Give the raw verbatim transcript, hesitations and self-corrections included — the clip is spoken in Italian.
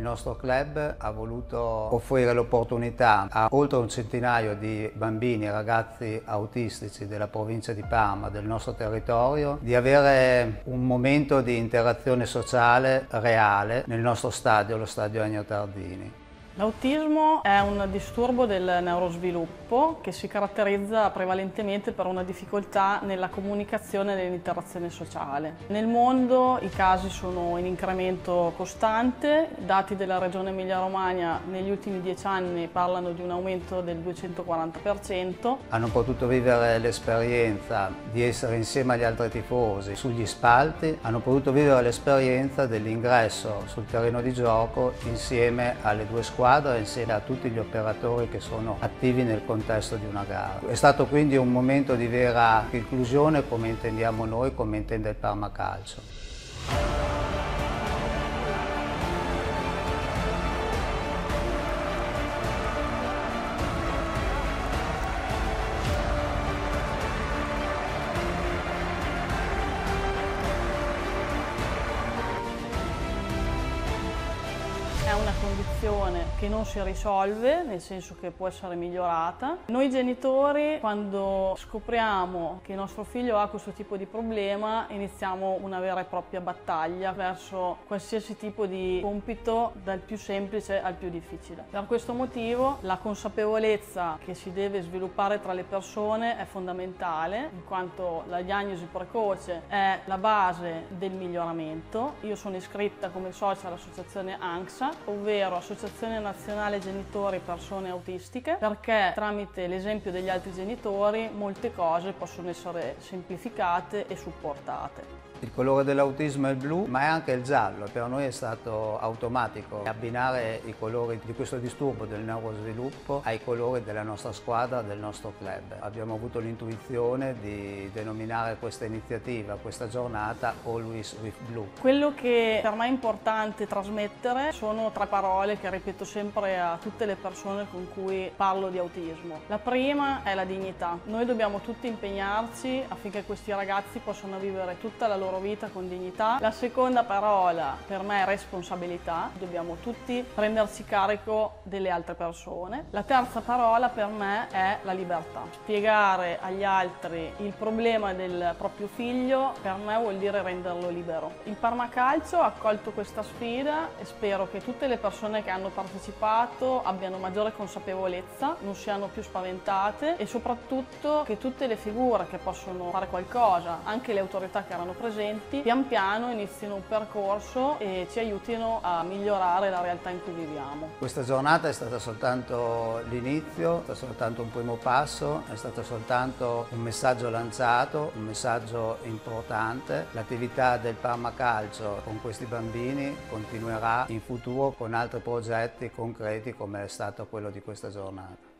nostro club ha voluto offrire l'opportunità a oltre un centinaio di bambini e ragazzi autistici della provincia di Parma, del nostro territorio, di avere un momento di interazione sociale reale nel nostro stadio, lo stadio Ennio Tardini. L'autismo è un disturbo del neurosviluppo che si caratterizza prevalentemente per una difficoltà nella comunicazione e nell'interazione sociale. Nel mondo i casi sono in incremento costante, i dati della regione Emilia-Romagna negli ultimi dieci anni parlano di un aumento del duecentoquaranta per cento. Hanno potuto vivere l'esperienza di essere insieme agli altri tifosi sugli spalti, hanno potuto vivere l'esperienza dell'ingresso sul terreno di gioco insieme alle due squadre, insieme a tutti gli operatori che sono attivi nel contesto di una gara. È stato quindi un momento di vera inclusione come intendiamo noi, come intende il Parma Calcio. È una condizione che non si risolve, nel senso che può essere migliorata. Noi genitori, quando scopriamo che il nostro figlio ha questo tipo di problema, iniziamo una vera e propria battaglia verso qualsiasi tipo di compito, dal più semplice al più difficile. Per questo motivo la consapevolezza che si deve sviluppare tra le persone è fondamentale, in quanto la diagnosi precoce è la base del miglioramento. Io sono iscritta come socia all'associazione ANXA, ovvero Associazione Nazionale Genitori Persone Autistiche, perché tramite l'esempio degli altri genitori molte cose possono essere semplificate e supportate. Il colore dell'autismo è il blu, ma è anche il giallo. Per noi è stato automatico abbinare i colori di questo disturbo del neurosviluppo ai colori della nostra squadra, del nostro club. Abbiamo avuto l'intuizione di denominare questa iniziativa, questa giornata, Always with Blue. Quello che per me è importante trasmettere sono tre parole che ripeto sempre a tutte le persone con cui parlo di autismo. La prima è la dignità. Noi dobbiamo tutti impegnarci affinché questi ragazzi possano vivere tutta la loro vita con dignità. La seconda parola per me è responsabilità, dobbiamo tutti prenderci carico delle altre persone. La terza parola per me è la libertà. Spiegare agli altri il problema del proprio figlio per me vuol dire renderlo libero. Il Parma Calcio ha accolto questa sfida e spero che tutte le persone che hanno partecipato abbiano maggiore consapevolezza, non siano più spaventate e soprattutto che tutte le figure che possono fare qualcosa, anche le autorità che erano presenti, pian piano inizino un percorso e ci aiutino a migliorare la realtà in cui viviamo. Questa giornata è stata soltanto l'inizio, è stato soltanto un primo passo, è stato soltanto un messaggio lanciato, un messaggio importante. L'attività del Parma Calcio con questi bambini continuerà in futuro con altri progetti concreti come è stato quello di questa giornata.